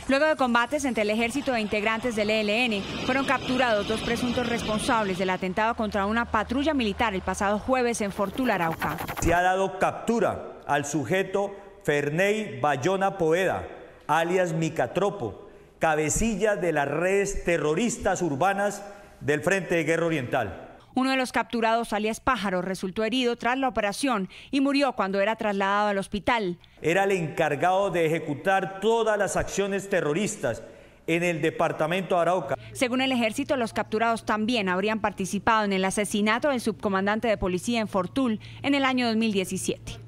Luego de combates entre el ejército e integrantes del ELN, fueron capturados 2 presuntos responsables del atentado contra una patrulla militar el pasado jueves en Fortul, Arauca. Se ha dado captura al sujeto Ferney Bayona Poveda, alias Micatropo, cabecilla de las redes terroristas urbanas del Frente de Guerra Oriental. Uno de los capturados, alias Pájaro, resultó herido tras la operación y murió cuando era trasladado al hospital. Era el encargado de ejecutar todas las acciones terroristas en el departamento de Arauca. Según el ejército, los capturados también habrían participado en el asesinato del subcomandante de policía en Fortul en el año 2017.